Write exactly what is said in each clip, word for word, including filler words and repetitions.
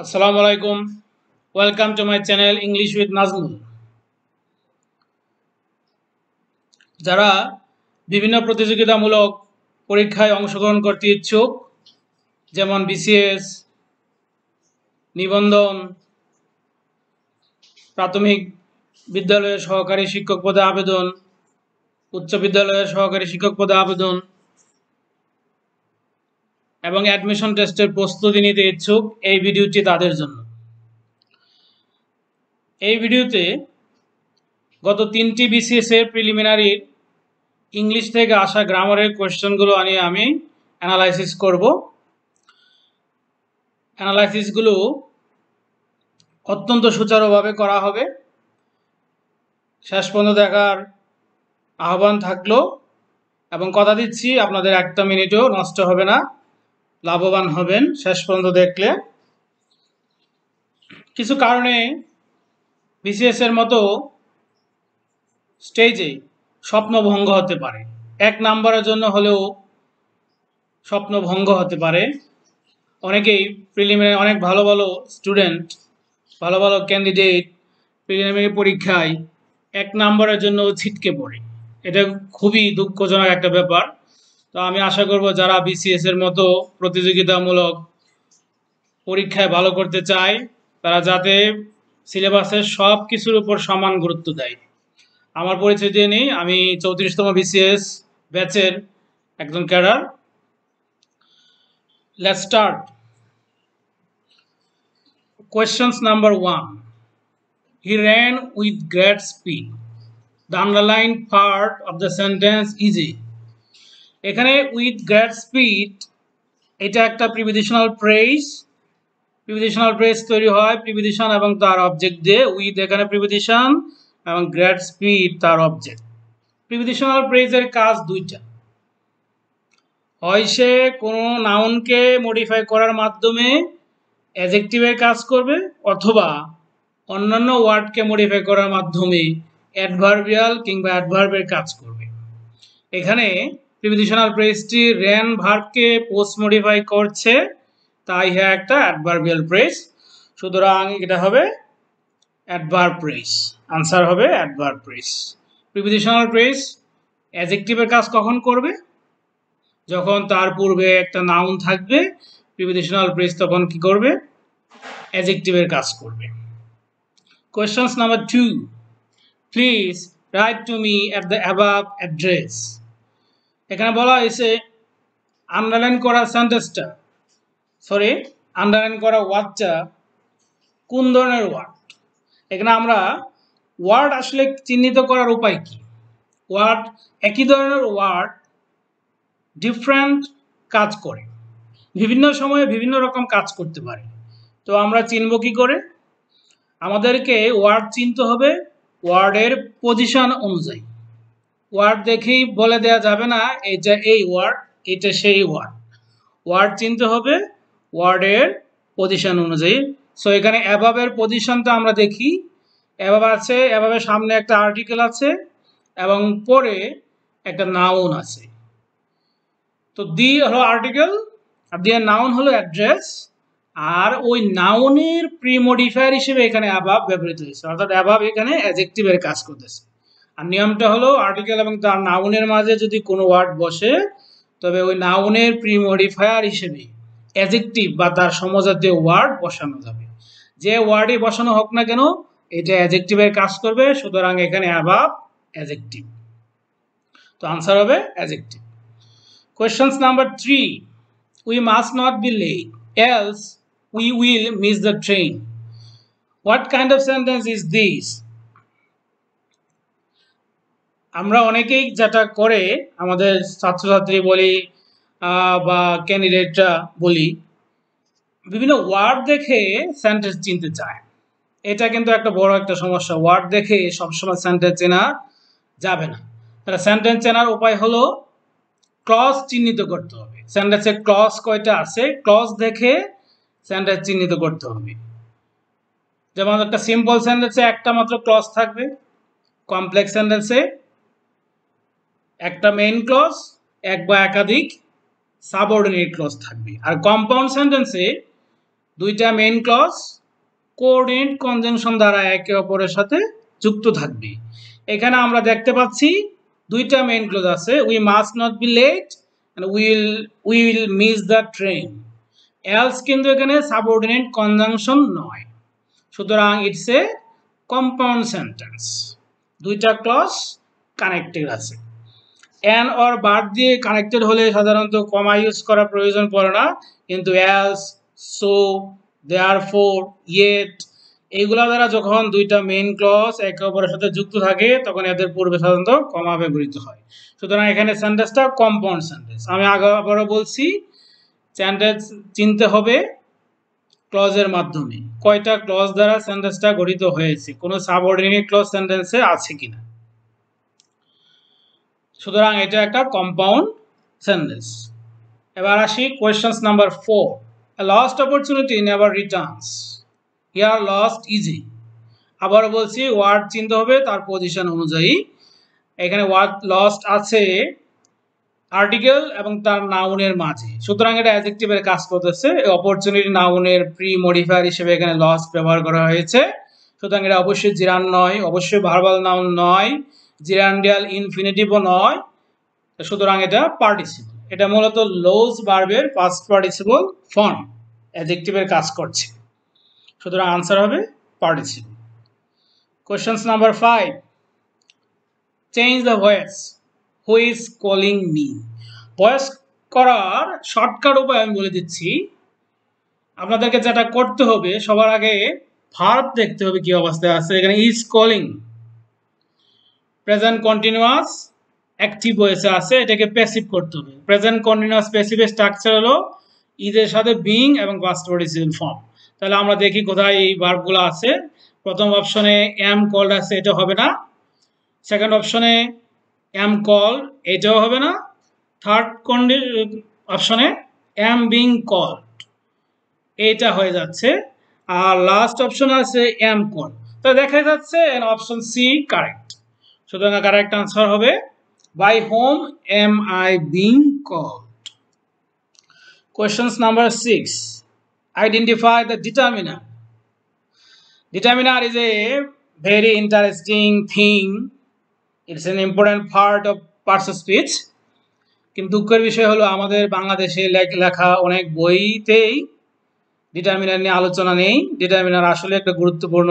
আসসালামু আলাইকুম। Welcome to my channel English with Nazmul. যারা বিভিন্ন প্রতিযোগিতামূলক পরীক্ষায় অংশগ্রহণ করতে ইচ্ছুক, যেমন বিসিএস, নিবন্ধন, প্রাথমিক বিদ্যালয়ের সহকারী শিক্ষক পদে আবেদন, উচ্চ বিদ্যালয়ের সহকারী শিক্ষক পদে আবেদন এবং অ্যাডমিশন টেস্টের প্রস্তুতি নিতে ইচ্ছুক, এই ভিডিওটি তাদের জন্য। এই ভিডিওতে গত তিনটি বিসিএস এর প্রিলিমিনারি ইংলিশ থেকে আসা গ্রামারের কোয়েশ্চেনগুলো নিয়ে আমি অ্যানালাইসিস করব। অ্যানালাইসিসগুলো অত্যন্ত সুচারুভাবে করা হবে। শেষ পর্যন্ত দেখার আহ্বান থাকলো এবং কথা দিচ্ছি আপনাদের একটা মিনিটও নষ্ট হবে না, লাভবান হবেন শেষ পর্যন্ত দেখলে। কিছু কারণে বিসিএস এর মতো স্টেজে স্বপ্নভঙ্গ হতে পারে। এক নাম্বারের জন্য হলেও স্বপ্নভঙ্গ হতে পারে। অনেকেই প্রিলিমিনারি অনেক ভালো ভালো স্টুডেন্ট, ভালো ভালো ক্যান্ডিডেট প্রিলিমিনারি পরীক্ষায় এক নাম্বারের জন্য ছিটকে পড়ে। এটা খুবই দুঃখজনক একটা ব্যাপার। তো আমি আশা করব যারা বিসিএস এর মতো প্রতিযোগিতামূলক পরীক্ষায় ভালো করতে চায় তারা যাতে সিলেবাসের সব কিছুর উপর সমান গুরুত্ব দেয়। আমার পরিচয় দিয়ে নেই, আমি চৌত্রিশতম বিসিএস ব্যাচের একজন cadre. Let's start. Questions number one. He ran with great speed. The underlined part of the sentence is a. এখানে with great speed এটা একটা প্রিপোজিশনাল ফ্রেজ। প্রিপোজিশনাল ফ্রেজ তৈরি হয় প্রিপোজিশন এবং তার অবজেক্ট দিয়ে। উইথ এখানে প্রিপোজিশন এবং গ্রেট স্পিড তার অবজেক্ট। প্রিপোজিশনাল ফ্রেজের কাজ দুইটা, হয় সে কোনো নাউনকে মডিফাই করার মাধ্যমে অ্যাডজেক্টিভের কাজ করবে, অথবা অন্যান্য ওয়ার্ডকে মডিফাই করার মাধ্যমে অ্যাডভার্বিয়াল কিংবা অ্যাডভার্বের কাজ করবে। এখানে প্রিপোজিশনাল ফ্রেজটি র্যান ভার্বকে পোস্ট মডিফাই করছে, তাই হ্যাঁ একটা অ্যাডভার্বিয়াল ফ্রেজ। সুতরাং এটা হবে অ্যাডভার্ব ফ্রেজ। আনসার হবে অ্যাডভার্ব ফ্রেজ। প্রিপোজিশনাল ফ্রেজ অ্যাডজেক্টিভের কাজ কখন করবে? যখন তার পূর্বে একটা নাউন থাকবে। প্রিপোজিশনাল ফ্রেজ তখন কি করবে? অ্যাডজেক্টিভের কাজ করবে। Questions number two. Please write to me at the above address. এখানে বলা হয়েছে আন্ডারলাইন করা সেন্টেন্সটা, সরি আন্ডারলাইন করা ওয়ার্ডটা কোন ধরনের ওয়ার্ড। এখানে আমরা ওয়ার্ড আসলে চিহ্নিত করার উপায় কি? ওয়ার্ড একই ধরনের ওয়ার্ড ডিফারেন্ট কাজ করে, বিভিন্ন সময়ে বিভিন্ন রকম কাজ করতে পারে। তো আমরা চিনব কি করে? আমাদেরকে ওয়ার্ড চিনতে হবে ওয়ার্ডের পজিশন অনুযায়ী। ওয়ার্ড দেখেই বলে দেওয়া যাবে না এটা এই ওয়ার্ড, এটা সেই ওয়ার্ড। ওয়ার্ড চিনতে হবে ওয়ার্ডের পজিশন অনুযায়ী। সো এখানে অ্যাভাবের পজিশনটা আমরা দেখি। অ্যাভাব আছে, অ্যাভাবের সামনে একটা আর্টিকেল আছে এবং পরে একটা নাউন আছে। তো দি হলো আর্টিকেল আর দিয়ে নাউন হলো অ্যাড্রেস, আর ওই নাউনের প্রি মডিফায়ার হিসেবে এখানে অ্যাভাব ব্যবহৃত হয়েছে, অর্থাৎ অ্যাভাব এখানে অ্যাডজেক্টিভের কাজ করতেছে। আর নিয়মটা হলো আর্টিকেল এবং তার নাউনের মাঝে যদি কোনো ওয়ার্ড বসে তবে ওই নাউনের প্রি মডিফায়ার হিসেবে অ্যাডজেক্টিভ বা তার সমজাতীয় ওয়ার্ড বসানো যাবে। যে ওয়ার্ডই বসানো হোক না কেন এটা অ্যাডজেক্টিভের কাজ করবে, সুতরাং এখানে অ্যাভাব অ্যাডজেক্টিভ। তো আনসার হবে adjective. Questions number three. We must not be late, else we will miss the train. What kind of sentence is this? আমরা অনেকেই যেটা করে, আমাদের ছাত্রছাত্রী বলি বা ক্যান্ডিডেটরা বলি, বিভিন্ন ওয়ার্ড দেখে সেন্টেন্স চিনতে চায়। এটা কিন্তু একটা বড় একটা সমস্যা। ওয়ার্ড দেখে সবসময় সেন্টেন্স চেনা যাবে না। তাহলে সেন্টেন্স চেনার উপায় হলো ক্লজ চিহ্নিত করতে হবে। সেন্টেন্সের ক্লজ কয়টা আছে, ক্লজ দেখে সেন্টেন্স চিহ্নিত করতে হবে। যেমন একটা সিম্পল সেন্টেন্সে একটা মাত্র ক্লজ থাকবে, কমপ্লেক্স সেন্টেন্সে একটা মেইন ক্লজ, এক বা একাধিক সাবঅর্ডিনেট ক্লজ থাকবে, আর কম্পাউন্ড সেন্টেন্সে দুইটা মেইন ক্লজ কোঅর্ডিনেট কনজাংশন দ্বারা একে অপরের সাথে যুক্ত থাকবে। এখানে আমরা দেখতে পাচ্ছি দুইটা মেইন ক্লজ আছে, we must not be late and will we will miss the train. Else কিন্তু এখানে সাবঅর্ডিনেট কনজাংশন নয়, সুতরাং ইটস এ কম্পাউন্ড সেন্টেন্স। দুইটা ক্লজ কানেক্টেড আছে। এন অর বাট দিয়ে কানেক্টেড হলে সাধারণত কমা ইউজ করার প্রয়োজন পড়ে না, কিন্তু এলস, সো, দেয়ারফোর, ইয়েট এইগুলা দ্বারা যখন দুইটা মেইন ক্লজ একে অপরের সাথে যুক্ত থাকে তখন এদের পূর্বে সাধারণত কমা ব্যবহৃত হয়। সুতরাং এখানে সেন্টেন্সটা কম্পাউন্ড সেন্টেন্স। আমি আগে আবারও বলছি, সেন্টেন্স চিনতে হবে ক্লজের মাধ্যমে, কয়টা ক্লজ দ্বারা সেন্টেন্সটা গঠিত হয়েছে, কোনো সাবঅর্ডিনেট ক্লজ সেন্টেন্সে আছে কিনা। সুতরাং এটা একটা কম্পাউন্ড সেন্টেন্স। এবার আসি question number four. A lost opportunity never returns. Here lost easy. আবার বলছি ওয়ার্ড চিনতে হবে তার পজিশন অনুযায়ী। এখানে ওয়ার্ড লস্ট আছে আর্টিকেল এবং তার নাউনের মাঝে, সুতরাং এটা অ্যাডজেক্টিভের কাজ করতেছে। অপরচুনিটি নাউনের প্রি মডিফায়ার হিসেবে এখানে লস্ট ব্যবহার করা হয়েছে, সুতরাং এটা অবশ্যই জিরান নয়, অবশ্যই ভার্বাল নাউন নয়, জিরান্ডিয়াল ইনফিনিটিভও নয়, সুতরাং এটা পার্টিসিপল। এটা মূলত লোজ ভার্বের পাস্ট পার্টিসিপল ফর্ম, অ্যাডজেক্টিভের কাজ করছে, সুতরাং আনসার হবে participle. Question number five, change the voice, who is calling me. Voice করার শর্টকাট উপায় আমি বলে দিচ্ছি। আপনাদেরকে যেটা করতে হবে, সবার আগে ভার্ব দেখতে হবে কি অবস্থায় আছে। এখানে is calling present continuous active ভয়েসে আছে, এটাকে প্যাসিভ করতে হবে। প্রেজেন্ট কন্টিনিউয়াস প্যাসিভের স্ট্রাকচার হলো ইজের সাথে বিং এবং পাস্ট পার্টিসিপল ফর্ম। তাহলে আমরা দেখি কোথায় এই ভার্বগুলো আছে। প্রথম অপশনে এম কল্ড আছে, এটা হবে না। সেকেন্ড অপশনে এম কল, এটাও হবে না। থার্ড অপশনে এম বিং কল্ড, এটা হয়ে যাচ্ছে। আর লাস্ট অপশন আছে এম কল, তো দেখা যাচ্ছে অপশন সি কারেক্ট। সুতরাং কারেক্ট আনসার হবে by whom am I being called. Questions number six, identify the determiner. Determiner is a very interesting thing. It's an important part of parts of speech. কিন্তু দুঃখের বিষয় হলো আমাদের বাংলাদেশে লেখা অনেক বইতেই ডিটারমিনার নিয়ে আলোচনা নেই। ডিটারমিনার আসলে একটা গুরুত্বপূর্ণ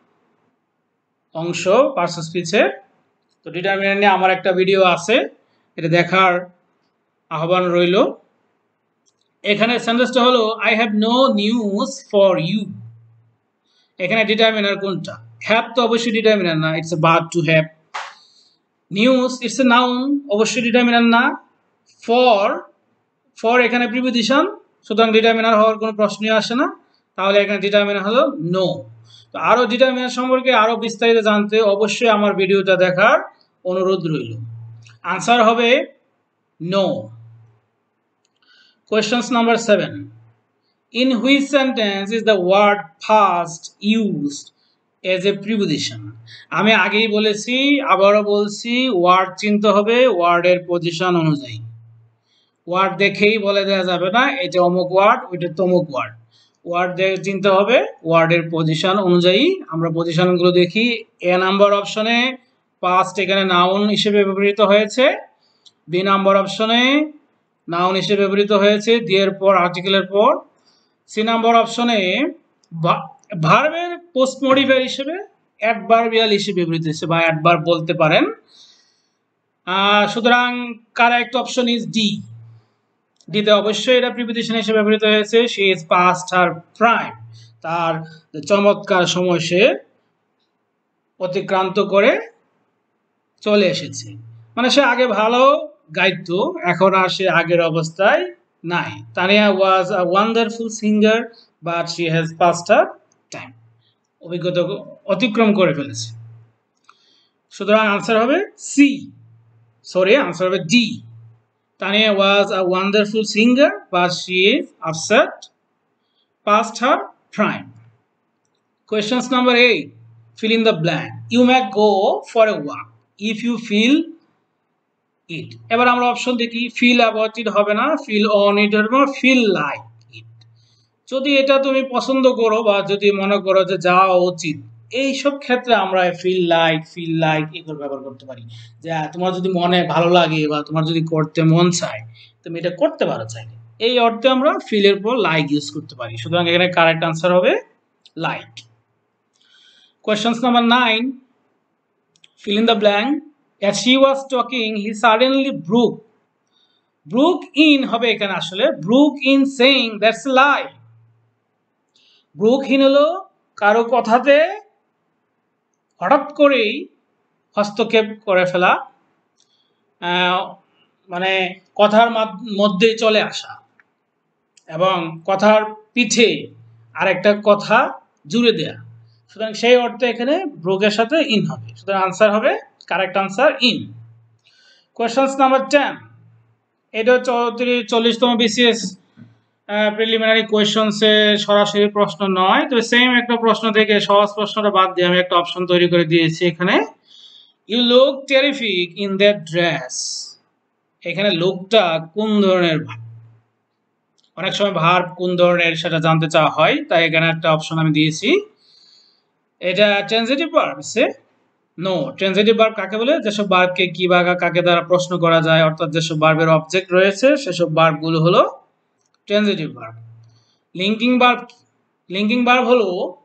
অংশ পার্টস অফ স্পিচের। তো ডিটারমিনার নিয়ে আমার একটা ভিডিও আছে, এটা দেখার আহ্বান রইল। এখানে সেন্টেন্সটা হলো I have no news for you. এখানে ডিটারমিনার কোনটা? হ্যাভ তো অবশ্যই ডিটারমিনার না, it's a verb to have. News it's a noun, অবশ্যই ডিটারমিনার না। ফর ফর এখানে প্রিপোজিশন, সুতরাং ডিটারমিনার হওয়ার কোনো প্রশ্নই আসে না। তাহলে এখানে ডিটারমিনার হলো নো। তো আরো ডিটারমিনার সম্পর্কে আরো বিস্তারিত জানতে অবশ্যই আমার ভিডিওটা দেখার অনুরোধ রইল। আনসার হবে no. Question number seven, in which sentence is the word first used as a preposition. আমি আগেই বলেছি, আবারও বলছি, ওয়ার্ড চিনতে হবে ওয়ার্ডের পজিশন অনুযায়ী। ওয়ার্ড দেখেই বলে দেওয়া যাবে না এটা অমুক ওয়ার্ড ওইটা তমুক ওয়ার্ড। ওয়ার্ড চিনতে হবে ওয়ার্ডের পজিশন অনুযায়ী। আমরা পজিশনগুলো দেখি। এ নাম্বার অপশনে পাস্ট এখানে নাউন হিসেবে ব্যবহৃত হয়েছে। বি নাম্বার অপশনে নাউন হিসেবে ব্যবহৃত হয়েছে দিয়ের পর আর্টিকেলের পর। সি নাম্বার অপশনে ভার্বের পোস্ট মডিফায়ার হিসেবে অ্যাডভার্বিয়াল হিসেবে ব্যবহৃত হয়েছে বা অ্যাডভার্ব বলতে পারেন। সুতরাং কারেক্ট অপশন ইজ ডি। ডিতে অবশ্যই এটা প্রিপোজিশন হিসেবে ব্যবহৃত হয়েছে। She is past her prime, তার চমৎকার সময় সে অতিক্রান্ত করে চলে এসেছে, মানে সে আগে ভালো গাইতো, এখন আর সে আগের অবস্থায় নাই। Tanya was a wonderful singer but she has past her time, অভিজ্ঞতা অতিক্রম করে ফেলেছে। সুতরাং আনসার হবে সি, সরি আনসার হবে D. Tanya was a wonderful singer, but she is upset past her prime. Questions number eight, fill in the blank. You may go for a walk if you feel it. এবার আমরা option দেখি। Feel about it হবে না, feel on it হবে না, feel like it. যদি এটা তুমি পছন্দ করো বা যদি মনে করো যে যাওয়া উচিত, এইসব ক্ষেত্রে আমরা ফিল লাইক ফিল লাইক এগুলো ব্যবহার করতে পারি। যে তোমার যদি মনে ভালো লাগে বা তোমার যদি করতে মন চায় তুমি এটা করতে পারো চাইলে, এই অর্থে আমরা ফিলের পর লাইক ইউজ করতে পারি। সুতরাং এখানে কারেক্ট আনসার হবে like. Question number nine, fill in the blank. As she was talking he suddenly broke broke in হবে এখানে আসলে broke in saying that's a lie. broke in হলো কারো কথাতে হঠাৎ করেই হস্তক্ষেপ করে ফেলা, মানে কথার মধ্যে চলে আসা এবং কথার পিঠে আরেকটা কথা জুড়ে দেয়া। সুতরাং সেই অর্থে এখানে ব্রোকের সাথে ইন হবে। সুতরাং আনসার হবে correct answer in. Question number ten, এটা চল্লিশতম বিসিএস প্রিলিমিনারি কোয়েশ্চনসে সরাসরি প্রশ্ন নয়, তবে সেম একটা প্রশ্ন থেকে সহজ প্রশ্নটা বাদ দিয়ে আমি একটা অপশন তৈরি করে দিয়েছি এখানে। You look terrific in that dress. এখানে লুকটা কোন ধরনের ভাব, অনেক সময় ভার্ব কোন ধরনের সেটা জানতে চাওয়া হয়, তাই এখানে একটা অপশন আমি দিয়েছি। এটা ট্রানজিটিভ ভার্ব সে নো। ট্রানজিটিভ ভার্ব কাকে বলে? যেসব ভার্বকে কি বা কাকে দ্বারা প্রশ্ন করা যায়, অর্থাৎ যেসব ভার্বের অবজেক্ট রয়েছে সেসব ভার্বগুলো হলো transitive verb. Linking verb, linking verb হলো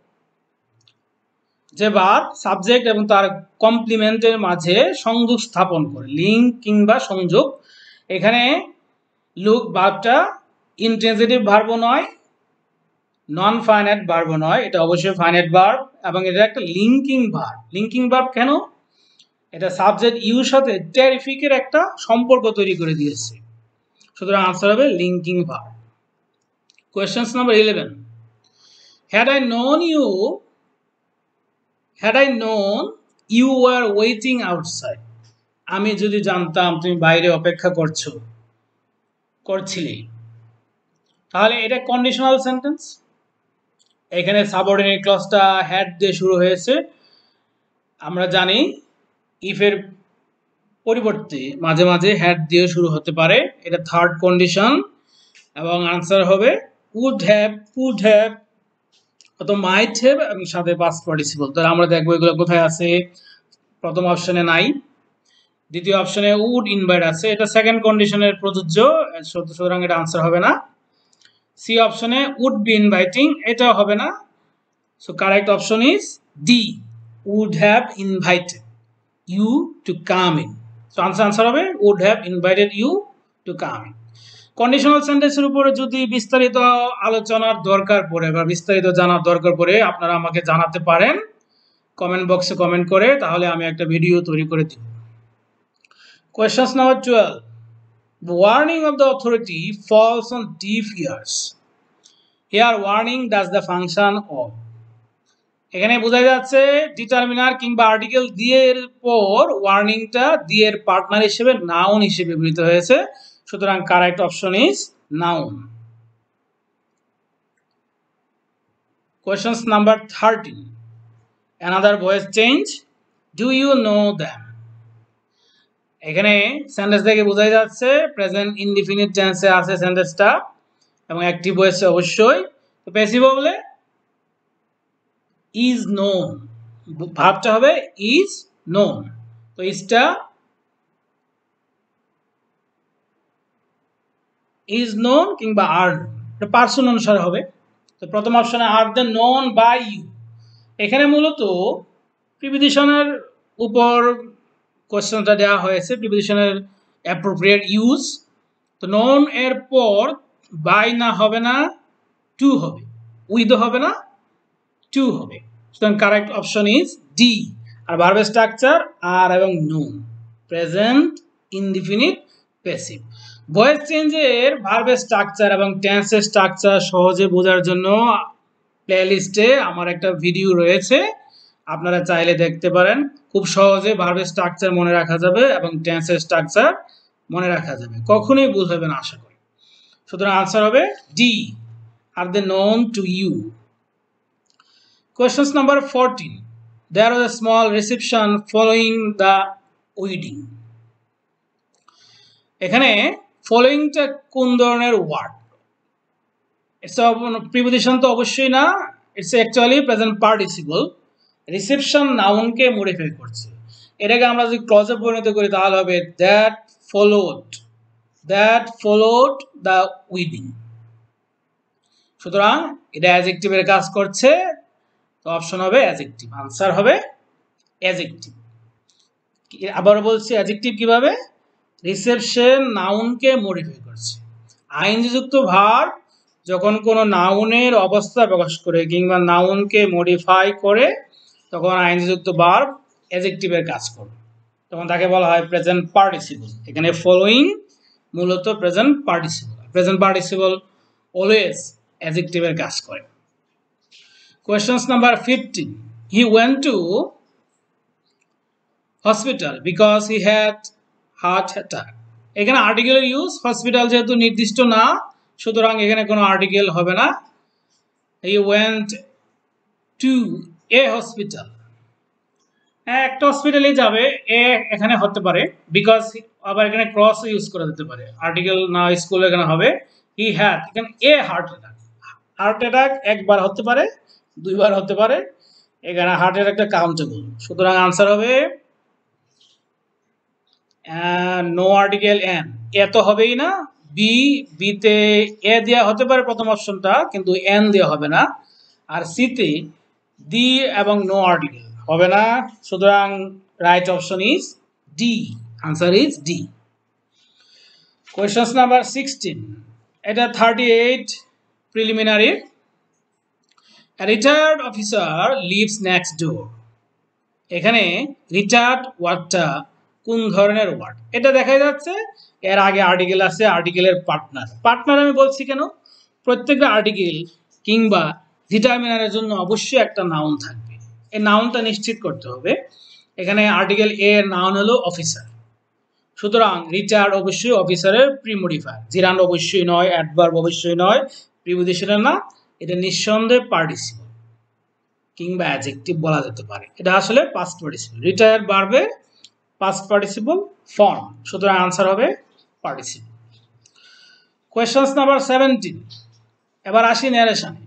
যে ভার্ব সাবজেক্ট এবং তার কমপ্লিমেন্টের মাঝে সংযোগ স্থাপন করে, লিঙ্ক কিংবা সংযোগ। এখানে লুক ভার্বটা ইনট্রানজিটিভ ভার্বও নয়, নন ফাইনাইট ভার্বও নয়, এটা অবশ্যই ফাইনাইট ভার্ব এবং এটা একটা লিঙ্কিং ভার্ব। লিঙ্কিং ভার্ব কেন? এটা সাবজেক্ট ইউর সাথে টেরিফিকের একটা সম্পর্ক তৈরি করে দিয়েছে। সুতরাং আনসার হবে linking verb. Question number eleven, had I known you had I known you are waiting outside. আমি যদি জানতাম তুমি বাইরে অপেক্ষা করছো করছিলে, তাহলে এটা কন্ডিশনাল সেন্টেন্স। এখানে সাবঅর্ডিনেট ক্লজটা হ্যাড দিয়ে শুরু হয়েছে। আমরা জানি ইফের পরিবর্তে মাঝে মাঝে হ্যাড দিয়ে শুরু হতে পারে, এটা থার্ড কন্ডিশন এবং আনসার হবে উড হ্যাভ, কুড হ্যাভ অথবা মাইট হ্যাভ এবং সাথে পাস্ট পার্টিসিপল। তাহলে আমরা দেখবো এগুলো কোথায় আছে। প্রথম অপশনে নাই, দ্বিতীয় অপশনে উড ইনভাইট আছে, এটা সেকেন্ড কন্ডিশনের প্রযোজ্য, সুতরাং এটা আনসার হবে না। সি অপশনে উড বি ইনভাইটিং, এটাও হবে না। So correct option is D, would have invited you to come in. So answer answer হবে would have invited you to come in. Conditional সেন্টেন্সের উপরে যদি বিস্তারিত আলোচনার দরকার পড়ে বা বিস্তারিত জানার দরকার পড়ে আপনারা আমাকে জানাতে পারেন কমেন্ট বক্সে কমেন্ট করে, তাহলে আমি একটা ভিডিও তৈরি করে দিব। Question number twelve, the warning of the authority falls on deaf ears. Here warning does the function of, এখানে বোঝা যাচ্ছে ডিটারমিনার কিংবা আর্টিকেল দিয়ে এর পর ওয়ার্নিংটা দিয়ে এর পার্টনার হিসেবে নাউন হিসেবে ব্যবহৃত হয়েছে। সুতরাং correct option is noun. Question number thirteen, another voice change, do you know them? এখানে সেন্টেন্স থেকে বোঝা যাচ্ছে প্রেজেন্ট ইনডিফিনিট টেন্সে আছে সেন্টেন্সটা এবং অ্যাক্টিভ ভয়েসে অবশ্যই। তো প্যাসিভ বলে ইজ নোন, ভাবটা হবে ইজ নোন। তো ইজটা ইজ নোন কিংবা আর নোন, এটা পার্সন অনুসারে হবে। তো প্রথম অপশনে are the known by you, এখানে মূলত প্রিপোজিশনের উপর কোশ্চেনটা দেওয়া হয়েছে, প্রিপোজিশনের অ্যাপ্রোপ্রিয়েট ইউজ। তো নোন এর পর বাই না হবে না, টু হবে, উইথও হবে না, টু হবে। সুতরাং কারেক্ট অপশন ইজ ডি। আর ভার্বের স্ট্রাকচার আর এবং known, present indefinite passive. Voice চেঞ্জের ভার্বের স্ট্রাকচার এবং টেন্সের স্ট্রাকচার সহজে বোঝার জন্য প্লেলিস্টে আমার একটা ভিডিও রয়েছে, আপনারা চাইলে দেখতে পারেন। খুব সহজে ভার্বের স্ট্রাকচার মনে রাখা যাবে এবং টেন্সের স্ট্রাকচার মনে রাখা যাবে, কখনোই ভুল হবে না আশা করি। সুতরাং আনসার হবে D, are they known to you. Questions number fourteen. There was a small reception following the wedding. এখানে ফলোইংটা কোন ধরনের ওয়ার্ড? ইটস প্রিপোজিশন তো অবশ্যই না, it's actually present participle. Reception নাউনকে মডিফাই করছে। এটাকে আমরা যদি ক্লজে পরিণত করি তাহলে হবে that followed, that followed the wedding. সুতরাং এটা অ্যাডজেক্টিভের কাজ করছে, তো অপশন হবে অ্যাডজেক্টিভ, আনসার হবে অ্যাডজেক্টিভ। আবার বলছি অ্যাডজেক্টিভ কিভাবে, রিসেপশন নাউনকে মডিফাই করছে। আইনযুক্ত ভার্ব যখন কোনো নাউনের অবস্থা প্রকাশ করে কিংবা নাউনকে মডিফাই করে তখন আইনযুক্ত ভার্ব অ্যাডজেক্টিভের কাজ করবে, তখন তাকে বলা হয় প্রেজেন্ট পার্টিসিপল। এখানে ফলোইং মূলত present participle. Present participle always অ্যাডজেক্টিভের কাজ করে। Question number fifteen, he went to hospital because he had heart attack. এখানে আর্টিকেলের ইউজ, হসপিটাল যেহেতু নির্দিষ্ট না সুতরাং এখানে কোনো আর্টিকেল হবে না। He went to a hospital, হ্যাঁ একটা হসপিটালেই যাবে, এ এখানে হতে পারে বিকজ, আবার এখানে ক্রস ইউজ করা যেতে পারে, আর্টিকেল না স্কুল এখানে হবে। হি হ্যাড, এখানে a heart attack, heart attack একবার হতে পারে দুইবার হতে পারে, এখানে হার্ট অ্যাটাকটা কাউন্টেবল। সুতরাং আনসার হবে নো আর্টিকেল এন, এ তো হবেই না। বি, বিতে এ দেওয়া হতে পারে প্রথম অপশনটা কিন্তু এন দেওয়া হবে না। আর সিতে ডি এবং নো আর্টিকেল হবে না, সুতরাং right option is D, answer is D. Question number sixteen, এটা thirty eight preliminary. Retired officer lives next door. এখানে রিটায়ার্ড ওয়ার্ডটা কোন ধরনের ওয়ার্ড, এটা দেখা যাচ্ছে এর আগে আর্টিকেল আছে, আর্টিকেলের পার্টনার। পার্টনার আমি বলছি কেন, প্রত্যেকটা আর্টিকেল কিংবা ডিটারমিনারের জন্য অবশ্যই একটা নাউন থাকবে, এই নাউনটা নিশ্চিত করতে হবে। এখানে আর্টিকেল এ এর নাউন হলো অফিসার, সুতরাং রিটায়ার্ড অবশ্যই অফিসারের প্রিমোডিফায়ার, জিরান্ড অবশ্যই নয়, অ্যাডভার্ব অবশ্যই নয়, প্রিপোজিশনের না, এটা নিঃসন্দেহে পার্টিসিপল কিংবা অ্যাডজেক্টিভ বলা যেতে পারে। এটা আসলে পাস্ট পার্টিসিপল, রিটায়ার্ড ভার্বে পাস্ট পার্টিসিপল ফর্ম, সুতরাং আনসার হবে পার্টিসিপল। কোয়েশ্চন নাম্বার সেভেন্টিন, এবার আসি ন্যারেশনে।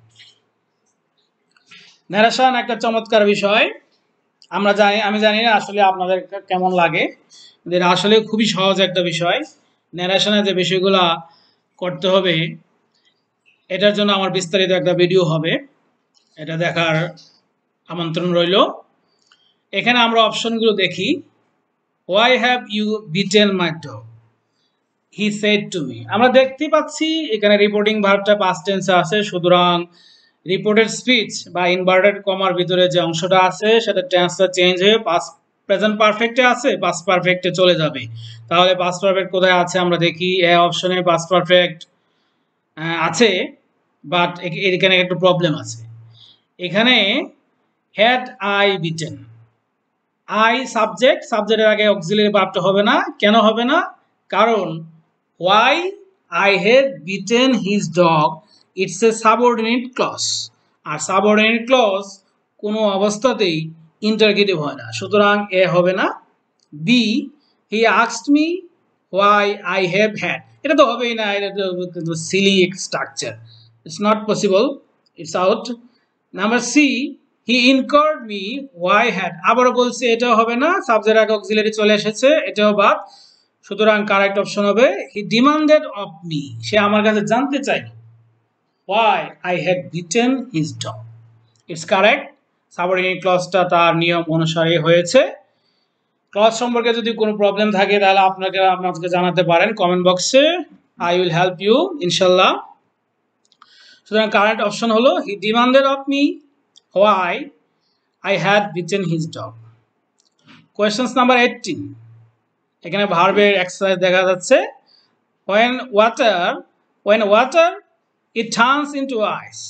ন্যারেশন একটা চমৎকার বিষয়, আমরা জানি, আমি জানি না আসলে আপনাদের কেমন লাগে, এটা আসলে খুবই সহজ একটা বিষয়। ন্যারেশনে যে বিষয়গুলো করতে হবে এটার জন্য আমার বিস্তারিত একটা ভিডিও হবে, এটা দেখার আমন্ত্রণ রইল। এখানে আমরা অপশনগুলো দেখি। Why have you beaten my dog? He said to me. আমরা দেখতে পাচ্ছি এখানে রিপোর্টিং ভার্বটা পাস্ট টেন্সে আছে, সুতরাং রিপোর্টেড স্পিচ বা ইনভার্টেড কমার ভিতরে যে অংশটা আছে সেটা টেন্সটা চেঞ্জ হয়ে পাস্ট প্রেজেন্ট পারফেক্টে আছে, পাস্ট পারফেক্টে চলে যাবে। তাহলে পাস্ট পারফেক্ট কোথায় আছে আমরা দেখি, এ অপশনে পাস্ট পারফেক্ট আছে, বাট এখানে একটু প্রবলেম আছে। এখানে had I beaten, I subject, সাবজেক্টের আগে অক্সিলারি ভার্বটা হবে না, কেন হবে না, কারণ why I had beaten his dog, it's a subordinate clause, R subordinate clause কোনো অবস্থাতেই ইন্টারগেটিভ হয় না, সুতরাং এ হবে না। B, he asked me why I have had, এটা তো হবেই না, এটা তো silly structure, it's not possible, it's out. Number C, he inquired me why had, আবারও বলছে এটাও হবে না, সাবজেক্ট আগে অক্সিলারি চলে এসেছে, এটাও বাদ, সুতরাং কারেক্ট অপশন হবে হি ডিমান্ডেড অফ মি, সে আমার কাছে জানতে চাইল why I had beaten his dog, it's correct. Subordinate ক্লজটা তার নিয়ম অনুসারে হয়েছে। ক্লজ সম্পর্কে যদি কোনো প্রবলেম থাকে তাহলে আপনাকে আপনাকে জানাতে পারেন কমেন্ট বক্সে, আই উইল হেল্প ইউ ইনশাল্লাহ। সুতরাং কারেক্ট অপশন হলো he demanded of me why I had beaten his dog. Questions number eighteen, এখানে ভার্বের এক্সারসাইজ দেখা যাচ্ছে। when water when water it turns into ice,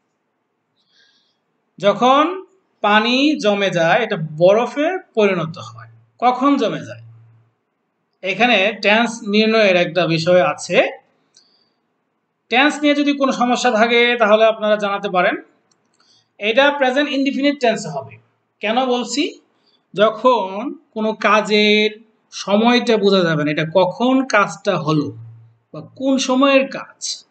যখন পানি জমে যায় এটা বরফে পরিণত হয়, কখন জমে যায়, এখানে টেন্স নির্ণয়ের একটা বিষয় আছে। টেন্স নিয়ে যদি কোনো সমস্যা থাকে তাহলে আপনারা জানাতে পারেন। এটা প্রেজেন্ট ইনডিফিনিট টেন্সে হবে, কেন বলছি, যখন কোনো কাজের সময়টা বোঝা যাবে না, এটা কখন কাজটা হলো বা কোন সময়ের কাজ,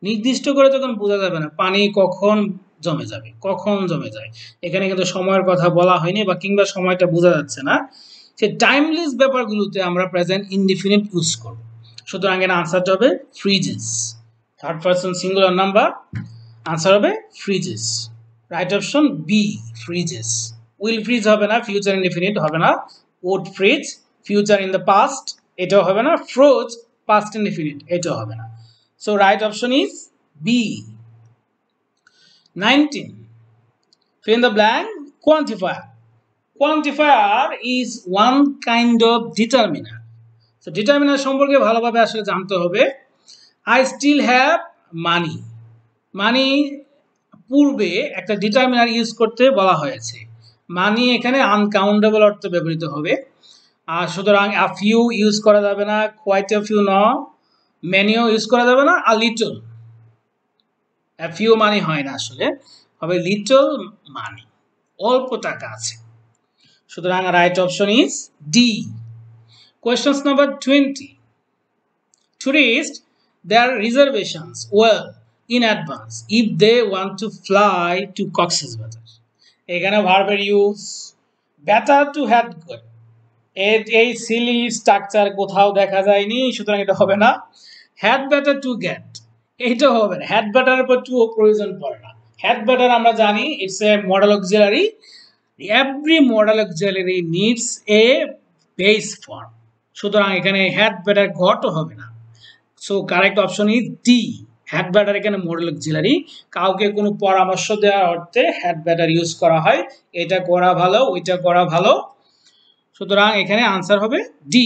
নির্দিষ্ট করে তখন বোঝা যাবে না পানি কখন জমে যাবে, কখন জমে যায়। এখানে কিন্তু সময়ের কথা বলা হয়নি বা কিংবা সময়টা বোঝা যাচ্ছে না। সে টাইমলেস ব্যাপারগুলোতে আমরা প্রেজেন্ট ইনডিফিনিট ইউজ করব। সুতরাং এর আনসারটা হবে freezes. Third person singular number, answer হবে freezes. Right option B, freezes. Will freeze হবে না, ফিউচার ইনডিফিনিট হবে না। Would freeze, future in the past, এটাও হবে না। ফ্রোজ, পাস্ট ইনডিফিনিট, এটাও হবে না। So right option is B. nineteen. Fill in the blank. Quantifier. Quantifier is one kind of determiner. So determiner সম্পর্কে ভালোভাবে আসলে জানতে হবে। I still have money. মানি পূর্বে একটা ডিটারমিনার ইউজ করতে বলা হয়েছে। মানি এখানে আনকাউন্টেবল অর্থে ব্যবহৃত হবে। আর সুতরাং a few ইউজ করা যাবে না, quite a few ন, মেনিও ইউজ করা যাবে না, a little। a few মানি হয় না, আসলে হবে লিটল মানি, অল্প টাকা আছে। সুতরাং right option is D. Question number twenty. Tourist their reservations well in advance if they want to fly to Cox's Bazar. এখানে ভার্বের use better to had good, এই সিলি স্ট্রাকচার কোথাও দেখা যায়নি, সুতরাং এটা হবে না। হ্যাড বেটার টু গেট, এইটা হবে না। হ্যাড বেটারের পর টু প্রয়োজন পড়ে না। হ্যাড বেটার আমরা জানি it's a modal auxiliary. Every modal auxiliary needs a base form, সুতরাং এখানে হ্যাড বেটার গটও হবে না। So correct option is D. Had better এখানে মডেল অক্সিলারি, কাউকে কোনো পরামর্শ দেওয়ার অর্থে হ্যাড বেটার ইউজ করা হয়, এটা করা ভালো, ওইটা করা ভালো। সুতরাং এখানে আনসার হবে D.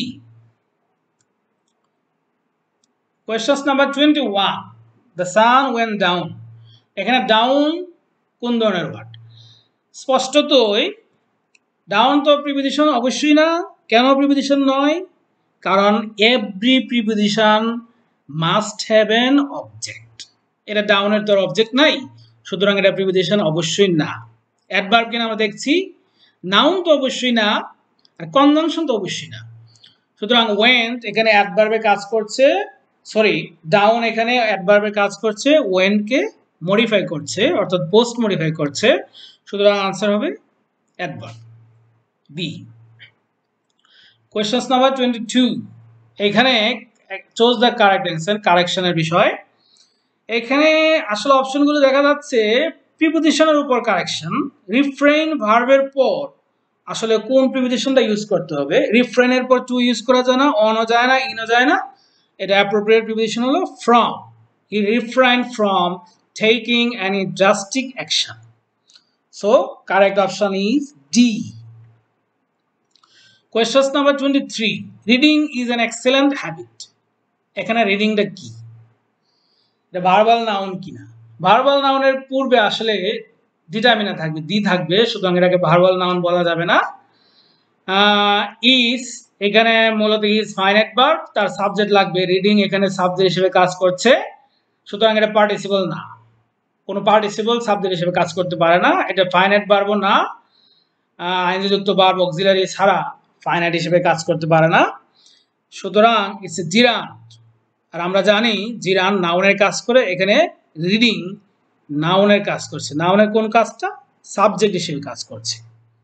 Question number twenty one. The sun went down. এখানে ডাউন কোন ধরনের ওয়ার্ড? স্পষ্টতই ডাউন তো প্রিপোজিশন অবশ্যই না। কেন প্রিপোজিশন নয়? কারণ every preposition must have an object. এটা ডাউনের তো অবজেক্ট নাই, সুতরাং এটা প্রিপোজিশন অবশ্যই না। অ্যাডভার্ব কিনা আমরা দেখছি, নাউন তো অবশ্যই না, আর কনজাংশন তো অবশ্যই না। সুতরাং ওয়েন্ট এখানে অ্যাডভার্বে কাজ করছে, সরি ডাউন এখানে অ্যাডভার্বে কাজ করছে, ওয়েন্টকে মডিফাই করছে, অর্থাৎ পোস্ট মডিফাই করছে। সুতরাং আনসার হবে adverb, B. Question number twenty two. এখানে চুজ দ্য কারেক্ট অ্যান্সার, কারেকশনের বিষয়। এখানে আসলে অপশনগুলো দেখা যাচ্ছে প্রিপোজিশনের উপর কারেকশন। রিফ্রেইন ভার্বের পর আসলে কোন প্রিপোজিশনটা ইউজ করতে হবে? রিফ্রেইনের পর টু ইউজ করা যায় না, অনও যায় না, ইনও যায় না। এটা অ্যাপ্রোপ্রিয়েট প্রিপোজিশন হলো from. He refrain from taking any drastic action. So correct option is D. Question number twenty three. Reading is an excellent habit. এখানে রিডিংটা কি? এটা ভার্বাল নাউন কিনা? ভার্বাল নাউনের পূর্বে আসলে ডিটারমিনার থাকবে, দি থাকবে, সুতরাং এটাকে ভার্বাল নাউন বলা যাবে না। ইজ এখানে মূলত ইজ ফাইনাইট ভার্ব, তার সাবজেক্ট লাগবে রিডিং, এখানে সাবজেক্ট হিসেবে কাজ করছে, সুতরাং এটা পার্টিসিপল না। কোনো পার্টিসিপল সাবজেক্ট হিসেবে কাজ করতে পারে না। এটা ফাইনাইট ভার্বও না, আইনযুক্ত ভার্ব অক্সিলারি ছাড়া ফাইনাইট হিসেবে কাজ করতে পারে না। সুতরাং ইটস এ জিরান। আর আমরা জানি জিরান নাউনের কাজ করে, এখানে রিডিং নাউনের কাজ করছে। নাউনের কোন কাজটা? সাবজেক্ট হিসেবে কাজ করছে।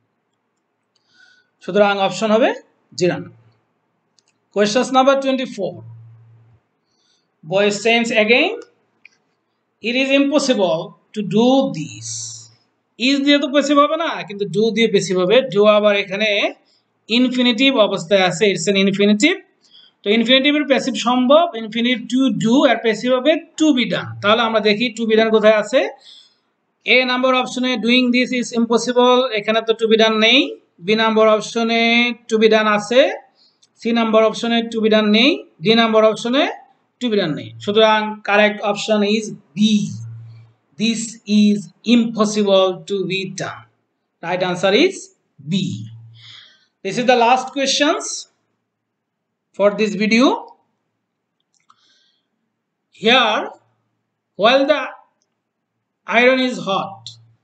সুতরাং অপশন হবে জিরান। Question number twenty four. Voice change again. It is impossible to do this. Is দিয়ে তো পেসিভ হবে না, কিন্তু ডু দিয়ে পেসিভ হবে। ডু আবার এখানে ইনফিনিটিভ অবস্থায় আছে, ইটস এন ইনফিনিটিভ। তো ইনফিনিটিভের প্যাসিভ সম্ভব, ইনফিনিট টু ডু, আর প্যাসিভ হবে টু বি ডান। তাহলে আমরা দেখি টু বি ডান কোথায় আছে। এ নাম্বার অপশনে ডুইং দিস ইজ ইম্পসিবল, এখানে তো টু বি ডান নেই। বি নাম্বার অপশনে টু বি ডান আছে, সি নাম্বার অপশনে টু বি ডান নেই, ডি নাম্বার অপশনে টু বি ডান নেই। সুতরাং correct option is B. This is impossible to be done. Right answer is B. This is the last questions for this video. Here, while the iron is hot,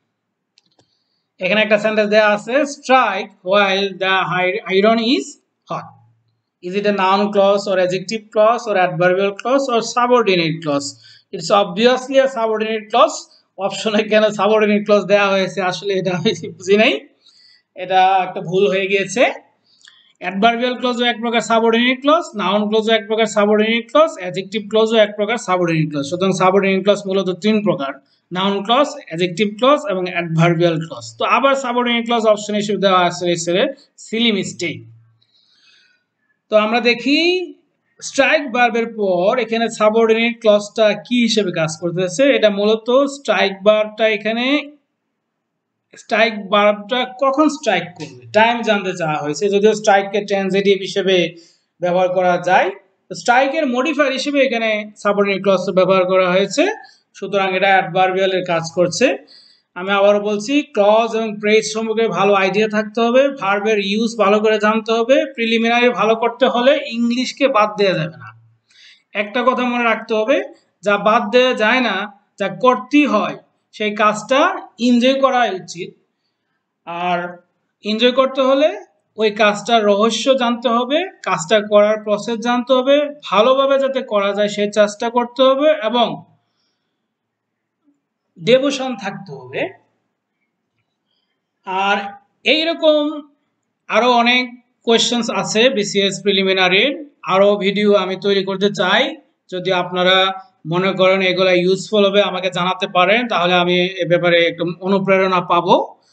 এখানে একটা sentence দেয়া আছে, strike while the iron is hot. Is it a noun clause or adjective clause or adverbial clause or subordinate clause? It's obviously a subordinate clause. অপশনে কেন subordinate clause দেওয়া হয়েছে আসলে এটা আমি বুঝি নাই, এটা একটা ভুল হয়ে গিয়েছে। অ্যাডভার্বিয়াল ক্লজও এক প্রকার সাবঅর্ডিনেট ক্লজ, নাউন ক্লজও এক প্রকার সাবঅর্ডিনেট ক্লজ, অ্যাডজেক্টিভ ক্লজও এক প্রকার সাবঅর্ডিনেট ক্লজ। সুতরাং সাবঅর্ডিনেট ক্লজ মূলত তিন প্রকার: নাউন ক্লজ, অ্যাডজেক্টিভ ক্লজ এবং অ্যাডভার্বিয়াল ক্লজ। তো আবার সাবঅর্ডিনেট ক্লজ অপশন হিসেবে দেওয়া আছে, সিলি মিস্টেক। তো আমরা দেখি স্ট্রাইক ভার্বের পর এখানে সাবঅর্ডিনেট ক্লজটা কি হিসেবে কাজ করতেছে। এটা মূলত স্ট্রাইক ভার্বটা এখানে স্ট্রাইক ভার্বটা কখন স্ট্রাইক করবে টাইম জানতে চাওয়া হয়েছে, যদিও স্ট্রাইককে ট্রানজিটিভ হিসেবে ব্যবহার করা যায়। স্ট্রাইকের মডিফায়ার হিসেবে এখানে সাবঅর্ডিনেট ক্লজ ব্যবহার করা হয়েছে, সুতরাং এটা অ্যাডভার্বিয়ালের কাজ করছে। আমি আবারও বলছি, ক্লজ এবং প্রেজ সম্পর্কে ভালো আইডিয়া থাকতে হবে, ভার্বের ইউজ ভালো করে জানতে হবে। প্রিলিমিনারি ভালো করতে হলে ইংলিশকে বাদ দেওয়া যাবে না। একটা কথা মনে রাখতে হবে, যা বাদ দেওয়া যায় না, যা করতেই হয়, সেই কাজটা এনজয় করা উচিত। আর এনজয় করতে হলে ওই কাজটার রহস্য জানতে হবে, কাজটা করার প্রসেস জানতে হবে, ভালোভাবে যাতে করা যায় সেই চেষ্টা করতে হবে এবং ডেভোশন থাকতে হবে। আর এইরকম আরো অনেক কোয়েশ্চেন্স আছে বিসিএস প্রিলিমিনারির, আরো ভিডিও আমি তৈরি করতে চাই। যদি আপনারা মনে করেন এগুলা ইউজফুল হবে আমাকে জানাতে পারেন, তাহলে আমি এ ব্যাপারে একটু অনুপ্রেরণা পাবো।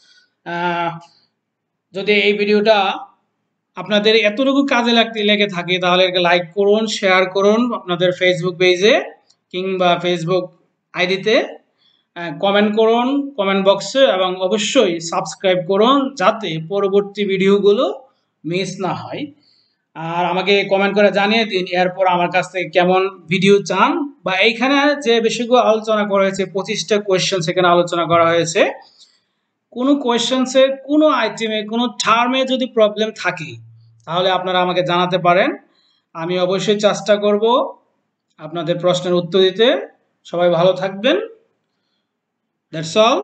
যদি এই ভিডিওটা আপনাদের এতটুকু কাজে লাগতে লেগে থাকে তাহলে লাইক করুন, শেয়ার করুন আপনাদের ফেসবুক পেজে কিংবা ফেসবুক আইডিতে, কমেন্ট করুন কমেন্ট বক্সে, এবং অবশ্যই সাবস্ক্রাইব করুন যাতে পরবর্তী ভিডিওগুলো মিস না হয়। আর আমাকে কমেন্ট করে জানিয়ে দিন এরপর আমার কাছ থেকে কেমন ভিডিও চান, বা এইখানে যে বিষয়গুলো আলোচনা করা হয়েছে, পঁচিশটা কোয়েশ্চেন সেখানে আলোচনা করা হয়েছে, কোনো কোয়েশ্চেন্সে কোনো আইটেমে কোনো টার্মে যদি প্রবলেম থাকে তাহলে আপনারা আমাকে জানাতে পারেন। আমি অবশ্যই চেষ্টা করব আপনাদের প্রশ্নের উত্তর দিতে। সবাই ভালো থাকবেন। That's all.